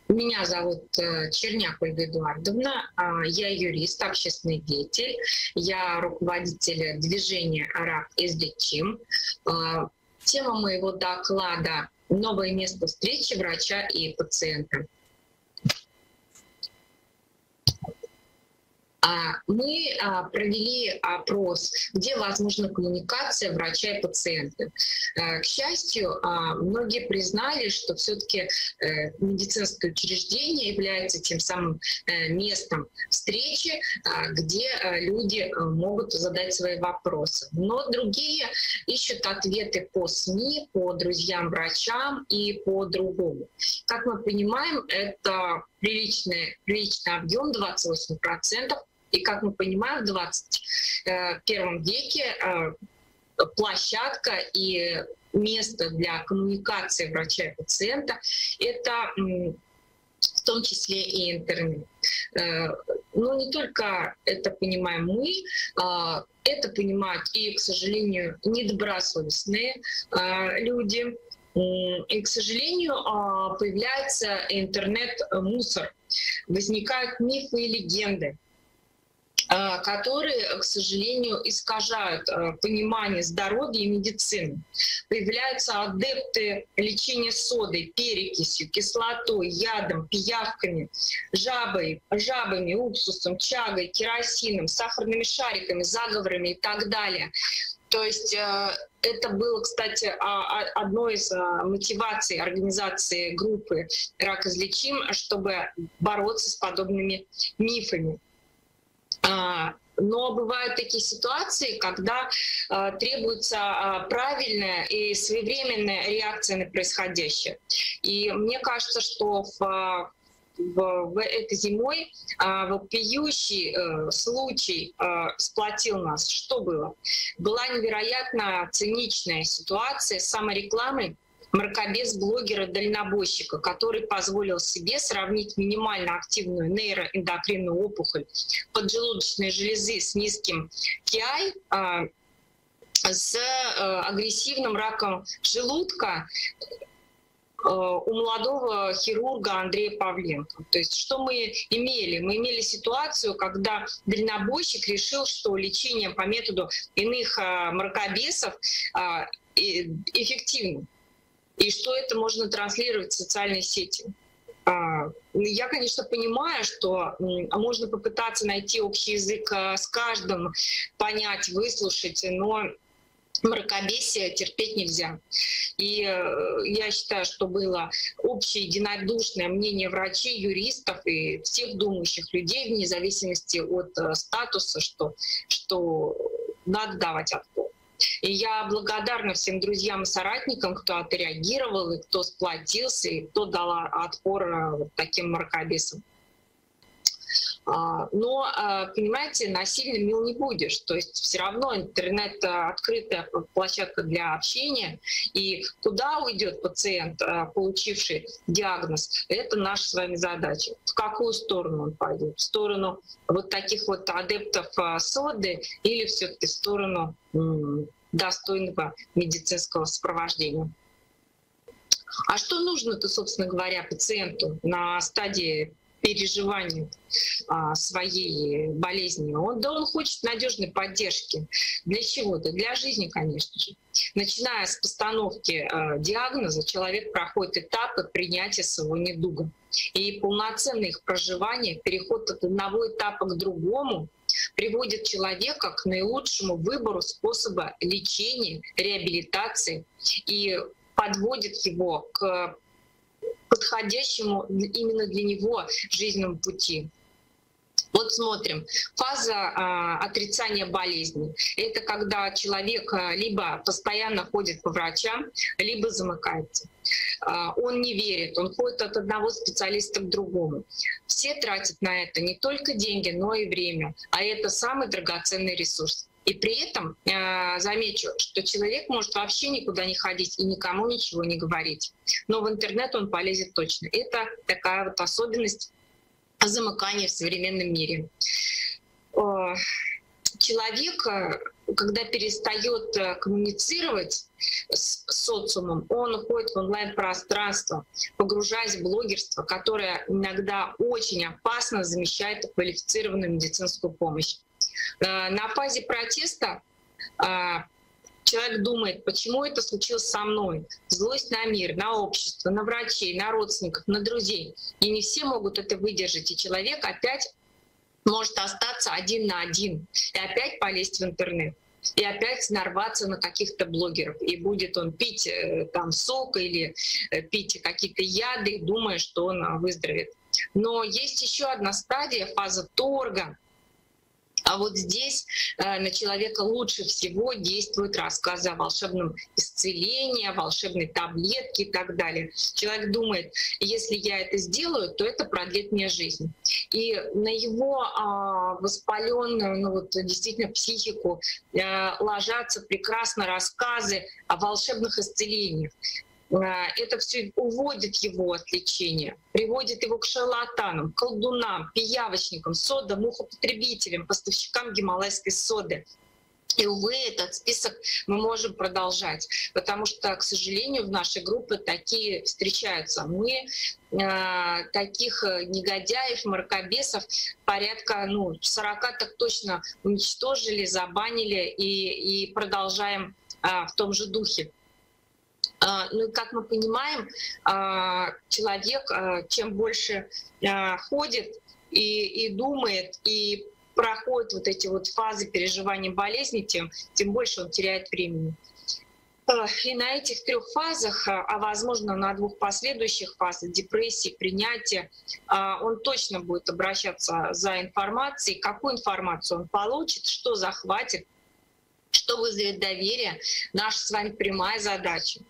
Меня зовут Черняк Ольга Эдуардовна, я юрист, общественный деятель, я руководитель движения «РАК излечим». Тема моего доклада — новое место встречи врача и пациента. Мы провели опрос, где возможна коммуникация врача и пациента. К счастью, многие признали, что все-таки медицинское учреждение является тем самым местом встречи, где люди могут задать свои вопросы. Но другие ищут ответы по СМИ, по друзьям-врачам и по-другому. Как мы понимаем, это приличный объем, 28%. И, как мы понимаем, в 21 веке площадка и место для коммуникации врача и пациента — это в том числе и интернет. Но не только это понимаем мы, это понимают и, к сожалению, недобросовестные люди. И, к сожалению, появляется интернет-мусор, возникают мифы и легенды, которые, к сожалению, искажают понимание здоровья и медицины. Появляются адепты лечения содой, перекисью, кислотой, ядом, пиявками, жабами, уксусом, чагой, керосином, сахарными шариками, заговорами и так далее. То есть это было, кстати, одной из мотиваций организации группы «РАК излечим», чтобы бороться с подобными мифами. Но бывают такие ситуации, когда требуется правильная и своевременная реакция на происходящее. И мне кажется, что этой зимой вопиющий случай сплотил нас. Что было? Была невероятно циничная ситуация с саморекламой мракобес-блогера-дальнобойщика, который позволил себе сравнить минимально активную нейроэндокринную опухоль поджелудочной железы с низким KI с агрессивным раком желудка у молодого хирурга Андрея Павленко. То есть что мы имели? Мы имели ситуацию, когда дальнобойщик решил, что лечение по методу иных мракобесов эффективно, и что это можно транслировать в социальные сети. Я, конечно, понимаю, что можно попытаться найти общий язык с каждым, понять, выслушать, но мракобесие терпеть нельзя. И я считаю, что было общее единодушное мнение врачей, юристов и всех думающих людей, вне зависимости от статуса, что надо давать отпор. И я благодарна всем друзьям и соратникам, кто отреагировал, и кто сплотился, и кто дал отпор вот таким мракобесам. Но, понимаете, насильно мил не будешь. То есть все равно интернет — открытая площадка для общения. И куда уйдет пациент, получивший диагноз, это наша с вами задача. В какую сторону он пойдет? В сторону вот таких вот адептов соды или все-таки в сторону достойного медицинского сопровождения? А что нужно-то, собственно говоря, пациенту на стадии переживания своей болезни? Он хочет надежной поддержки. Для чего-то? Для жизни, конечно же. Начиная с постановки диагноза, человек проходит этапы принятия своего недуга. И полноценное их проживание, переход от одного этапа к другому приводит человека к наилучшему выбору способа лечения, реабилитации и подводит его к подходящему именно для него жизненному пути. Вот смотрим. Фаза отрицания болезни — это когда человек либо постоянно ходит по врачам, либо замыкается. Он не верит, он ходит от одного специалиста к другому. Все тратят на это не только деньги, но и время, а это самый драгоценный ресурс. И при этом замечу, что человек может вообще никуда не ходить и никому ничего не говорить. Но в интернет он полезет точно. Это такая вот особенность замыкания в современном мире. Человек когда перестает коммуницировать с социумом, он уходит в онлайн-пространство, погружаясь в блогерство, которое иногда очень опасно замещает квалифицированную медицинскую помощь. На фазе протеста человек думает, почему это случилось со мной. Злость на мир, на общество, на врачей, на родственников, на друзей. И не все могут это выдержать. И человек опять может остаться один на один и опять полезть в интернет. И опять нарваться на каких-то блогеров. И будет он пить там сок или пить какие-то яды, думая, что он выздоровеет. Но есть еще одна стадия, фаза торга. А вот здесь на человека лучше всего действуют рассказы о волшебном исцелении, о волшебной таблетке и так далее. Человек думает, если я это сделаю, то это продлит мне жизнь. И на его воспаленную, действительно психику ложатся прекрасно рассказы о волшебных исцелениях. Это все уводит его от лечения, приводит его к шарлатанам, колдунам, пиявочникам, мухопотребителям, поставщикам гималайской соды. И, увы, этот список мы можем продолжать, потому что, к сожалению, в нашей группе такие встречаются. Мы таких негодяев, мракобесов порядка 40 так точно уничтожили, забанили и продолжаем в том же духе. Ну и как мы понимаем, человек чем больше ходит и думает, и проходит вот эти вот фазы переживания болезни, тем больше он теряет времени. И на этих 3 фазах, а возможно на 2 последующих фазах депрессии, принятия, он точно будет обращаться за информацией. Какую информацию он получит, что захватит, что вызовет доверие — наша с вами прямая задача.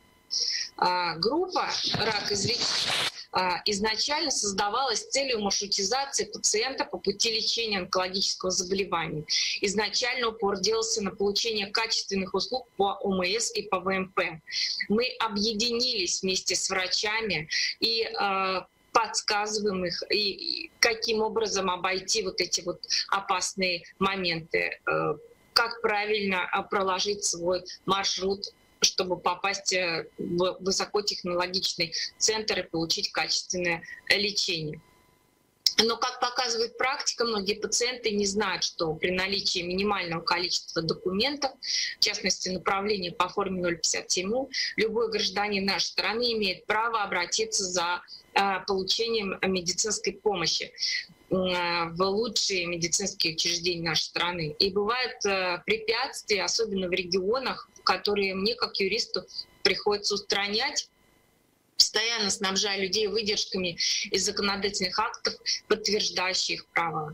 Группа «Рак излечить» изначально создавалась с целью маршрутизации пациента по пути лечения онкологического заболевания. Изначально упор делался на получение качественных услуг по ОМС и по ВМП. Мы объединились вместе с врачами и подсказываем их, и каким образом обойти вот эти вот опасные моменты, как правильно проложить свой маршрут, чтобы попасть в высокотехнологичный центр и получить качественное лечение. Но, как показывает практика, многие пациенты не знают, что при наличии минимального количества документов, в частности направления по форме 057, любой гражданин нашей страны имеет право обратиться за получением медицинской помощи в лучшие медицинские учреждения нашей страны. И бывают препятствия, особенно в регионах, которые мне, как юристу, приходится устранять, постоянно снабжая людей выдержками из законодательных актов, подтверждающих их права.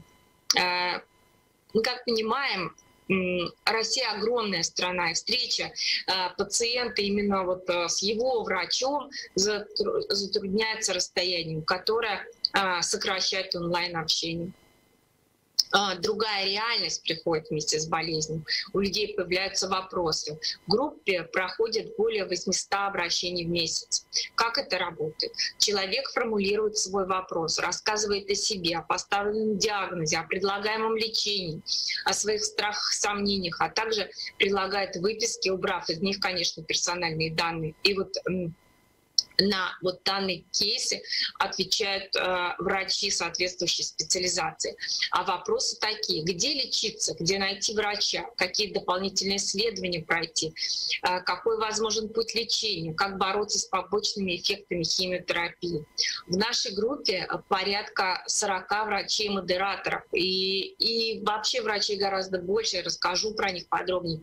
Мы, как понимаем, Россия огромная страна, и встреча пациента именно вот с его врачом затрудняется расстоянием, которое сокращает онлайн-общение. Другая реальность приходит вместе с болезнью. У людей появляются вопросы. В группе проходит более 800 обращений в месяц. Как это работает? Человек формулирует свой вопрос, рассказывает о себе, о поставленном диагнозе, о предлагаемом лечении, о своих страхах, сомнениях, а также предлагает выписки, убрав из них, конечно, персональные данные. И вот на вот данные кейсы отвечают врачи соответствующей специализации. А вопросы такие: где лечиться, где найти врача, какие дополнительные исследования пройти, какой возможен путь лечения, как бороться с побочными эффектами химиотерапии. В нашей группе порядка 40 врачей-модераторов, и вообще врачей гораздо больше, я расскажу про них подробнее.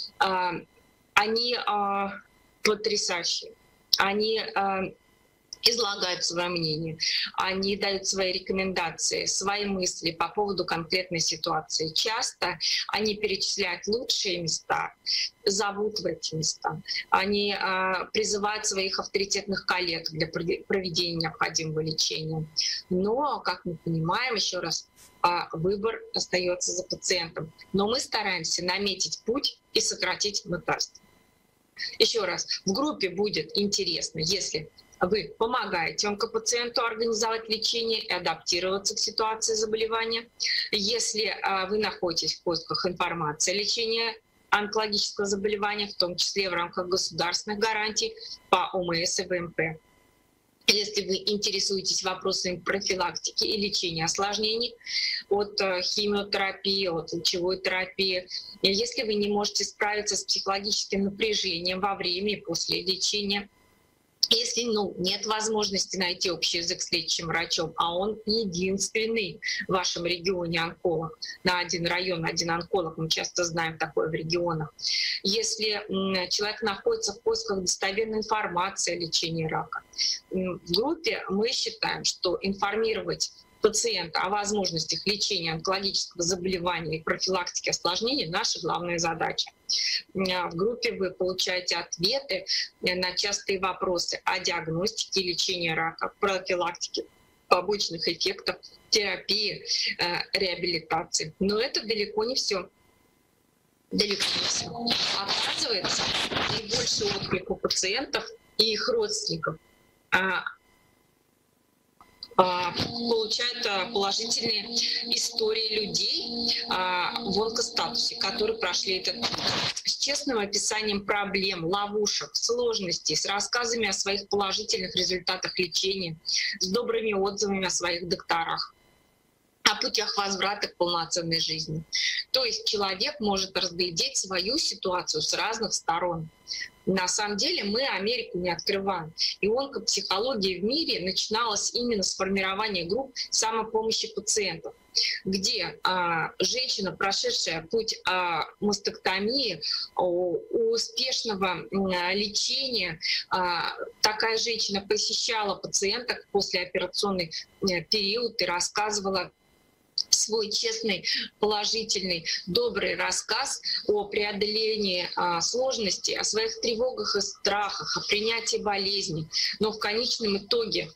Они потрясающие. Они излагают свое мнение, они дают свои рекомендации, свои мысли по поводу конкретной ситуации. Часто они перечисляют лучшие места, зовут в эти места. Они призывают своих авторитетных коллег для проведения необходимого лечения. Но, как мы понимаем, еще раз, выбор остается за пациентом. Но мы стараемся наметить путь и сократить мытарство. Еще раз, в группе будет интересно, если вы помогаете онкопациенту организовать лечение и адаптироваться к ситуации заболевания, если вы находитесь в поисках информации о лечении онкологического заболевания, в том числе в рамках государственных гарантий по ОМС и ВМП. Если вы интересуетесь вопросами профилактики и лечения осложнений от химиотерапии, от лучевой терапии, если вы не можете справиться с психологическим напряжением во время и после лечения, если нет возможности найти общий язык с лечащим врачом, а он единственный в вашем регионе онколог, на один район, один онколог, мы часто знаем такое в регионах. Если человек находится в поисках достоверной информации о лечении рака, в группе мы считаем, что информировать пациента о возможностях лечения онкологического заболевания и профилактики осложнений — наша главная задача. В группе вы получаете ответы на частые вопросы о диагностике и лечении рака, профилактике побочных эффектов, терапии, реабилитации. Но это далеко не все. Далеко не все. Оказывается, наибольший отклик у пациентов и их родственников получают положительные истории людей в онкостатусе, которые прошли этот путь. С честным описанием проблем, ловушек, сложностей, с рассказами о своих положительных результатах лечения, с добрыми отзывами о своих докторах, о путях возврата к полноценной жизни. То есть человек может разглядеть свою ситуацию с разных сторон. На самом деле мы Америку не открываем. И онкопсихология в мире начиналась именно с формирования групп самопомощи пациентов, где женщина, прошедшая путь мастектомии, успешного лечения, такая женщина посещала пациенток в послеоперационный период и рассказывала свой честный, положительный, добрый рассказ о преодолении сложностей, о своих тревогах и страхах, о принятии болезни. Но в конечном итоге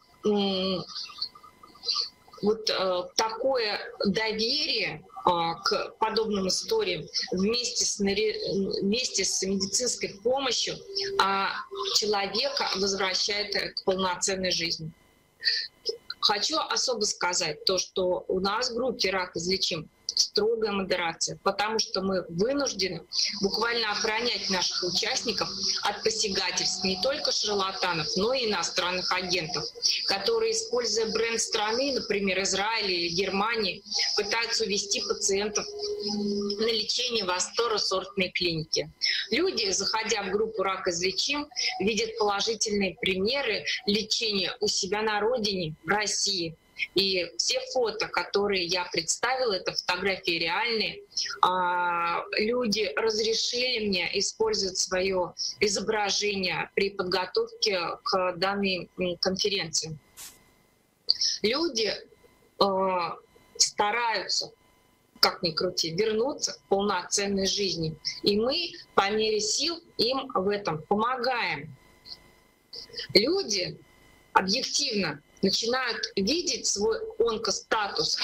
такое доверие к подобным историям вместе с медицинской помощью человека возвращает к полноценной жизни. Хочу особо сказать то, что у нас в группе «Рак излечим» строгая модерация, потому что мы вынуждены буквально охранять наших участников от посягательств не только шарлатанов, но и иностранных агентов, которые, используя бренд страны, например, Израиля или Германии, пытаются увести пациентов на лечение во второсортные клиники. Люди, заходя в группу «Рак излечим», видят положительные примеры лечения у себя на родине, в России. И все фото, которые я представила, это фотографии реальные. Люди разрешили мне использовать свое изображение при подготовке к данной конференции. Люди стараются, как ни крути, вернуться к полноценной жизни. И мы по мере сил им в этом помогаем. Люди объективно начинают видеть свой онкостатус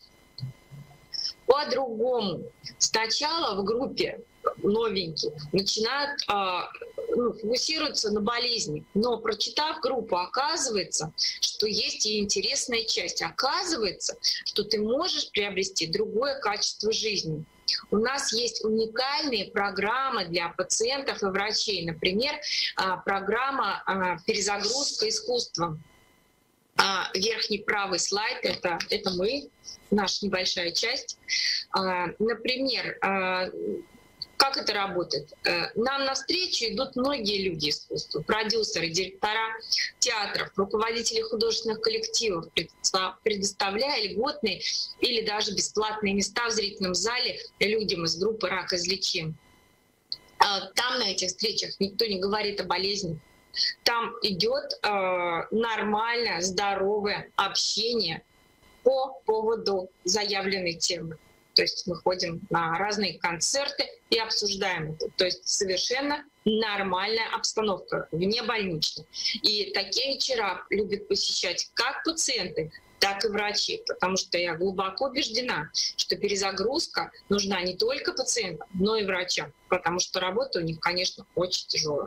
по-другому. Сначала в группе новенькие начинают фокусироваться на болезни, но прочитав группу, оказывается, что есть и интересная часть. Оказывается, что ты можешь приобрести другое качество жизни. У нас есть уникальные программы для пациентов и врачей. Например, программа «Перезагрузка искусством». Верхний правый слайд — это мы, наша небольшая часть. Например, как это работает? Нам навстречу идут многие люди искусства, продюсеры, директора театров, руководители художественных коллективов, предоставляя льготные или даже бесплатные места в зрительном зале людям из группы «Рак излечим». Там на этих встречах никто не говорит о болезни. Там идет нормальное, здоровое общение по поводу заявленной темы. То есть мы ходим на разные концерты и обсуждаем это. То есть совершенно нормальная обстановка, внебольничная. И такие вечера любят посещать как пациенты, так и врачи, потому что я глубоко убеждена, что перезагрузка нужна не только пациентам, но и врачам, потому что работа у них, конечно, очень тяжелая.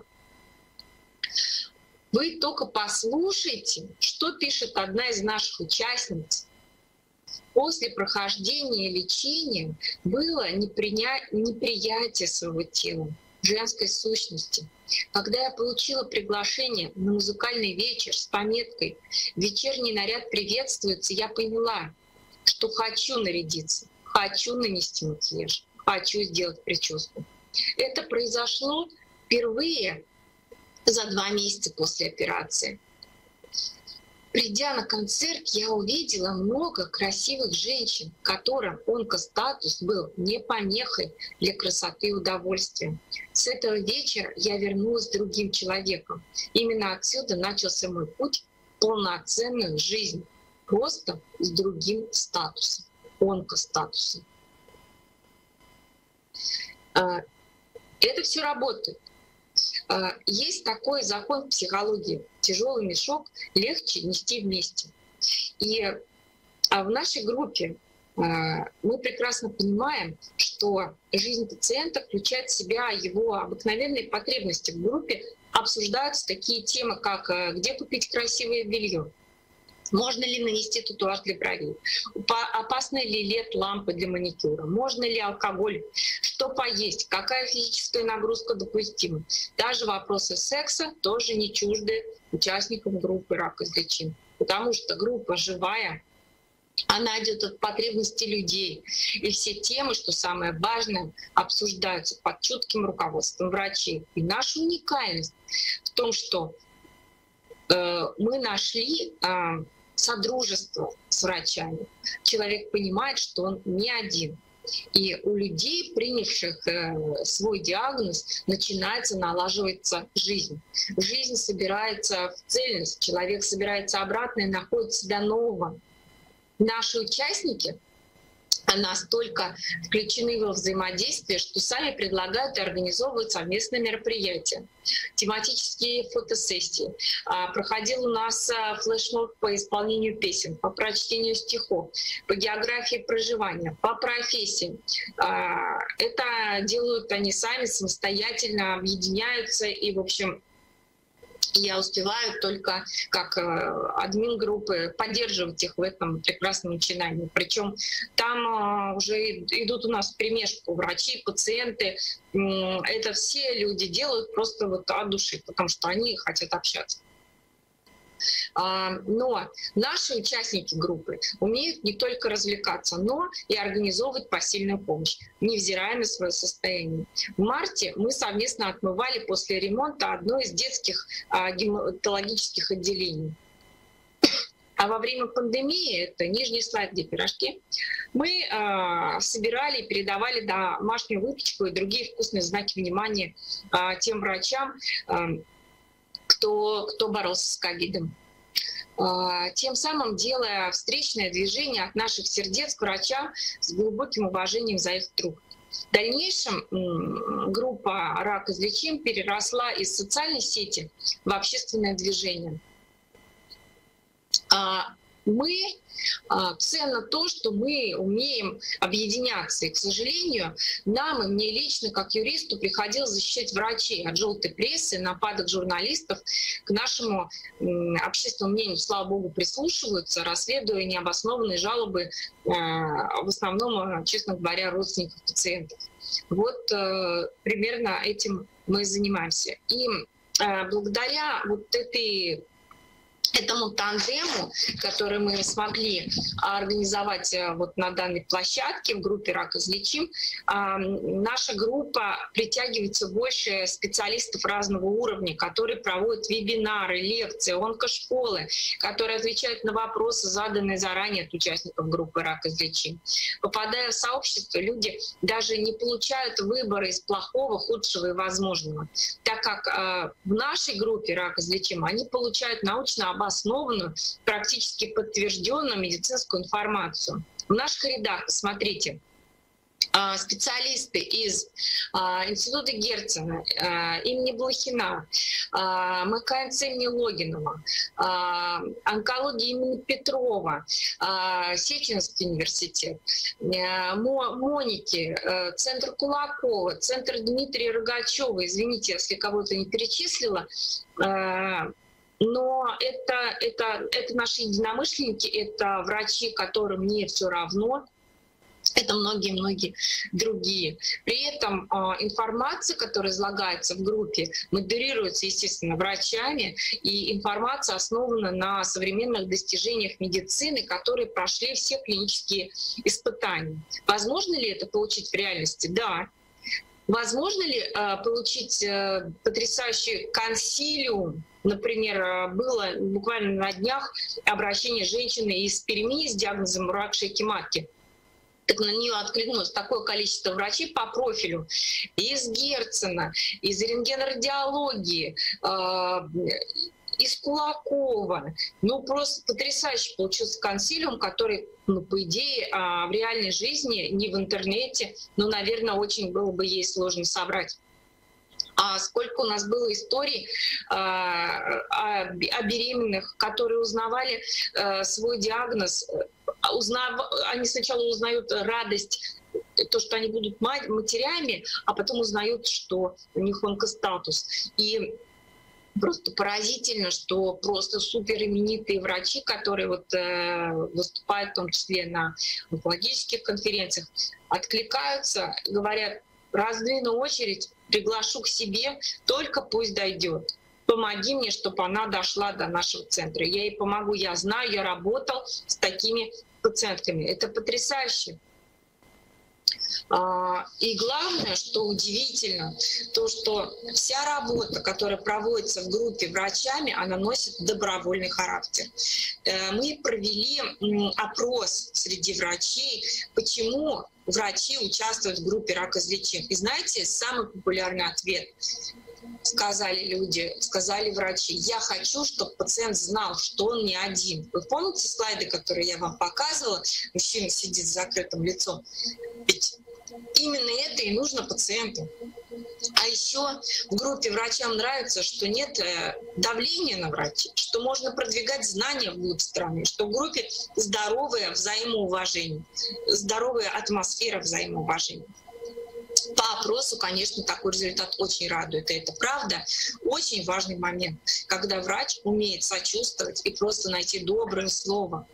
Вы только послушайте, что пишет одна из наших участниц. После прохождения лечения было неприятие своего тела, женской сущности. Когда я получила приглашение на музыкальный вечер с пометкой «Вечерний наряд приветствуется», я поняла, что хочу нарядиться, хочу нанести макияж, хочу сделать прическу. Это произошло впервые за 2 месяца после операции. Придя на концерт, я увидела много красивых женщин, которым онкостатус был не помехой для красоты и удовольствия. С этого вечера я вернулась другим человеком. Именно отсюда начался мой путь в полноценную жизнь, просто с другим статусом, онкостатусом. Это все работает. Есть такой закон в психологии: тяжелый мешок легче нести вместе. И в нашей группе мы прекрасно понимаем, что жизнь пациента включает в себя его обыкновенные потребности. В группе обсуждаются такие темы, как где купить красивое белье, можно ли нанести татуаж для бровей, опасны ли LED-лампы для маникюра, можно ли алкоголь, что поесть, какая физическая нагрузка допустима. Даже вопросы секса тоже не чужды участникам группы «Рак излечим», потому что группа живая, она идет от потребностей людей. И все темы, что самое важное, обсуждаются под чутким руководством врачей. И наша уникальность в том, что мы нашли содружество с врачами. Человек понимает, что он не один. И у людей, принявших свой диагноз, начинается налаживаться жизнь. Жизнь собирается в цельность, человек собирается обратно и находит себя нового. Наши участники настолько включены во взаимодействие, что сами предлагают и организовывают совместные мероприятия, тематические фотосессии. Проходил у нас флешмоб по исполнению песен, по прочтению стихов, по географии проживания, по профессии. Это делают они сами, самостоятельно объединяются, и, в общем, я успеваю только как админ группы поддерживать их в этом прекрасном начинании. Причем там уже идут у нас вперемешку врачи, пациенты. Это все люди делают просто вот от души, потому что они хотят общаться. Но наши участники группы умеют не только развлекаться, но и организовывать посильную помощь, невзирая на свое состояние. В марте мы совместно отмывали после ремонта одно из детских гематологических отделений. А во время пандемии, это нижний слайд, где пирожки, мы собирали и передавали домашнюю выпечку и другие вкусные знаки внимания тем врачам, кто боролся с ковидом. Тем самым делая встречное движение от наших сердец к врачам с глубоким уважением за их труд. В дальнейшем группа «Рак излечим» переросла из социальной сети в общественное движение. Ценно то, что мы умеем объединяться. И, к сожалению, нам и мне лично, как юристу, приходилось защищать врачей от желтой прессы, нападок журналистов. К нашему общественному мнению, слава богу, прислушиваются, расследуя необоснованные жалобы, в основном, честно говоря, родственников пациентов. Вот примерно этим мы занимаемся. И благодаря вот этому тандему, который мы смогли организовать вот на данной площадке в группе «Рак излечим», наша группа притягивает все больше специалистов разного уровня, которые проводят вебинары, лекции, онкошколы, которые отвечают на вопросы, заданные заранее от участников группы «Рак излечим». Попадая в сообщество, люди даже не получают выбора из плохого, худшего и возможного, так как в нашей группе «Рак излечим» они получают научно обоснованную, практически подтвержденную медицинскую информацию. В наших рядах, посмотрите, специалисты из Института Герцена, имени Блохина, МКНЦ имени Логинова, онкология имени Петрова, Сеченский университет, Моники, Центр Кулакова, Центр Дмитрия Рогачева, извините, если кого-то не перечислила, Но это наши единомышленники, это врачи, которым не все равно, это многие-многие другие. При этом информация, которая излагается в группе, модерируется, естественно, врачами, и информация основана на современных достижениях медицины, которые прошли все клинические испытания. Возможно ли это получить в реальности? Да. Возможно ли получить потрясающий консилиум? Например, было буквально на днях обращение женщины из Перми с диагнозом рак шейки матки. Так на нее откликнулось такое количество врачей по профилю из Герцена, из рентгенрадиологии, из Кулакова. Ну, просто потрясающе получился консилиум, который, ну, по идее, в реальной жизни, не в интернете, но, наверное, очень было бы ей сложно собрать. А сколько у нас было историй о беременных, которые узнавали свой диагноз. Они сначала узнают радость, то, что они будут матерями, а потом узнают, что у них онкостатус. И просто поразительно, что просто супер именитые врачи, которые вот, выступают в том числе на онкологических конференциях, откликаются, говорят: раздвину очередь, приглашу к себе, только пусть дойдет. Помоги мне, чтобы она дошла до нашего центра. Я ей помогу, я знаю, я работал с такими пациентками. Это потрясающе. И главное, что удивительно, то, что вся работа, которая проводится в группе врачами, она носит добровольный характер. Мы провели опрос среди врачей, почему врачи участвуют в группе «Ракоизлечим». И знаете, самый популярный ответ — сказали люди, сказали врачи: я хочу, чтобы пациент знал, что он не один. Вы помните слайды, которые я вам показывала? Мужчина сидит с закрытым лицом. Ведь именно это и нужно пациенту. А еще в группе врачам нравится, что нет давления на врачей, что можно продвигать знания вглубь страны, что в группе здоровое взаимоуважение, здоровая атмосфера взаимоуважения. По опросу, конечно, такой результат очень радует. И это правда очень важный момент, когда врач умеет сочувствовать и просто найти доброе слово.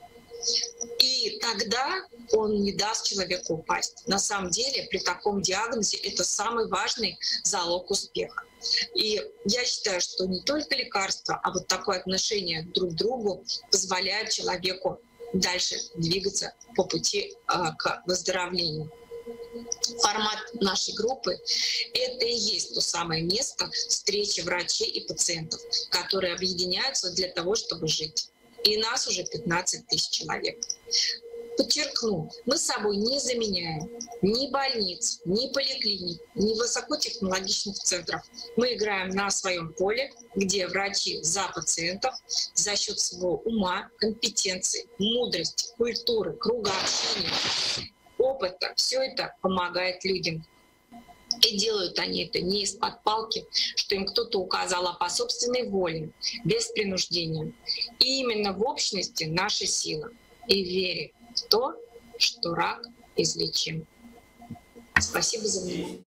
И тогда он не даст человеку упасть. На самом деле при таком диагнозе это самый важный залог успеха. И я считаю, что не только лекарства, а вот такое отношение друг к другу позволяет человеку дальше двигаться по пути к выздоровлению. Формат нашей группы — это и есть то самое место встречи врачей и пациентов, которые объединяются для того, чтобы жить. И нас уже 15 тысяч человек. Подчеркну, мы с собой не заменяем ни больниц, ни поликлиник, ни высокотехнологичных центров. Мы играем на своем поле, где врачи за пациентов за счет своего ума, компетенции, мудрости, культуры, круга общения, опыта. Все это помогает людям. И делают они это не из-под палки, что им кто-то указал, а по собственной воле, без принуждения. И именно в общности наша сила и вере в то, что рак излечим. Спасибо за внимание.